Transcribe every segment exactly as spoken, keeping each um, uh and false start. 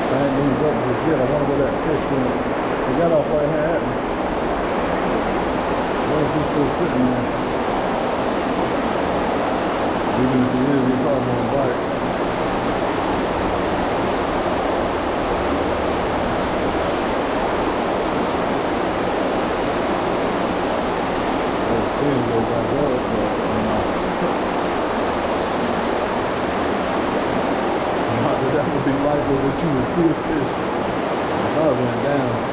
I ain't moved up just yet. I want to go that fish when they got off right here at me. What if he's still sitting there? Even if he is, he's probably gonna bite. Let's see him go back up, but you know. That would be likely that you would see a fish if I went down.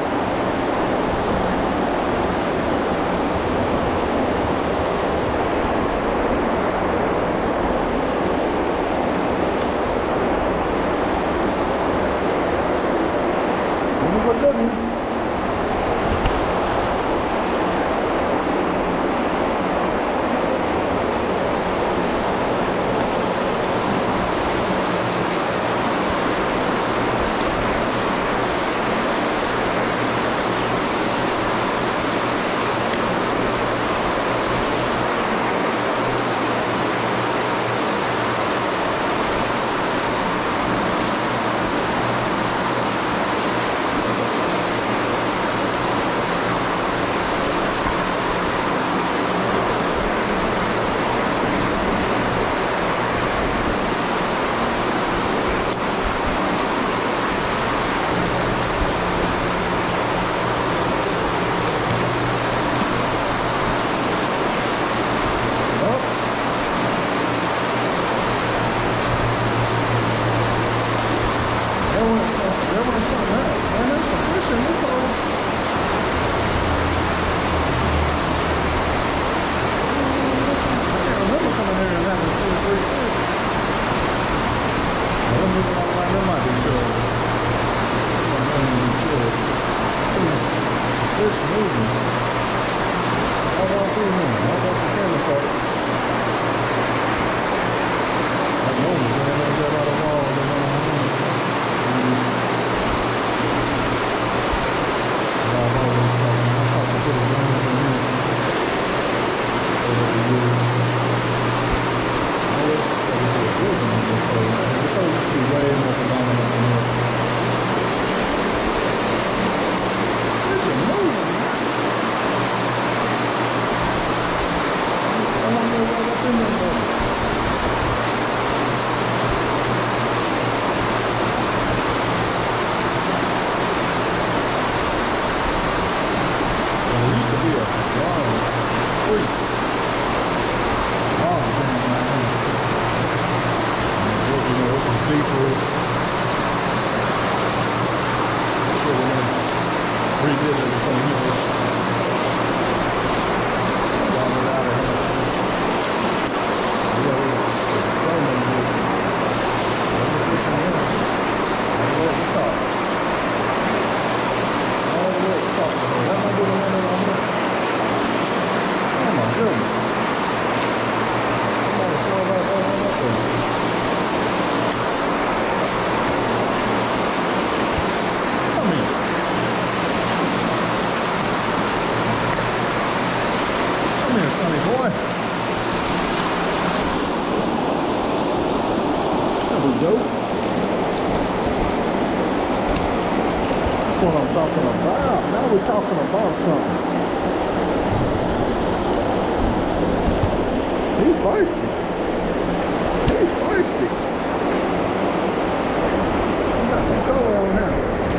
That's what I'm talking about. Now we're talking about something. He's feisty. He's feisty. He got some color on him.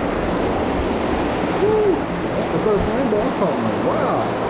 Woo! That's the first rainbow I'm talking about. Wow.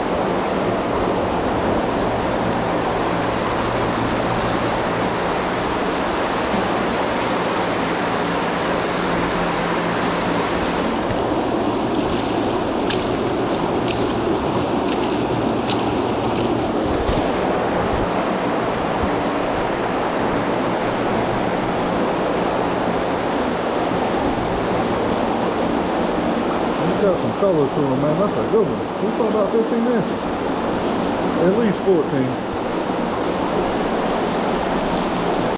Got some color to him, man. That's a good one. He's probably about fifteen inches. At least fourteen.